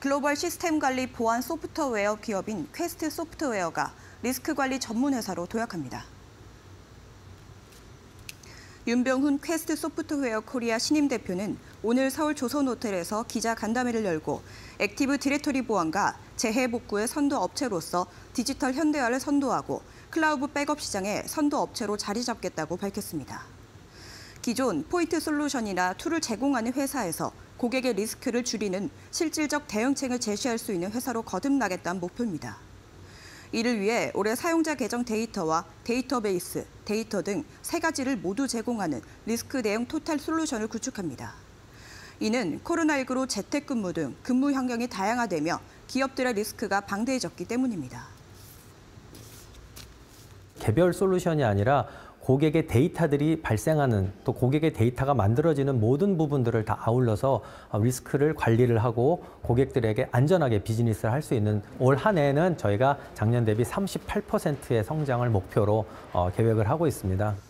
글로벌 시스템 관리 보안 소프트웨어 기업인 퀘스트 소프트웨어가 리스크 관리 전문 회사로 도약합니다. 윤병훈 퀘스트 소프트웨어 코리아 신임 대표는 오늘 서울 조선호텔에서 기자 간담회를 열고 액티브 디렉토리 보안과 재해 복구의 선도 업체로서 디지털 현대화를 선도하고 클라우드 백업 시장의 선도 업체로 자리 잡겠다고 밝혔습니다. 기존 포인트 솔루션이나 툴을 제공하는 회사에서 고객의 리스크를 줄이는 실질적 대응책을 제시할 수 있는 회사로 거듭나겠다는 목표입니다. 이를 위해 올해 사용자 계정 데이터와 데이터베이스, 데이터 등 세 가지를 모두 제공하는 리스크 대응 토탈 솔루션을 구축합니다. 이는 코로나19로 재택근무 등 근무 환경이 다양화되며 기업들의 리스크가 방대해졌기 때문입니다. 개별 솔루션이 아니라 고객의 데이터들이 발생하는 또 고객의 데이터가 만들어지는 모든 부분들을 다 아울러서 리스크를 관리를 하고 고객들에게 안전하게 비즈니스를 할 수 있는 올 한 해는 저희가 작년 대비 38%의 성장을 목표로 계획을 하고 있습니다.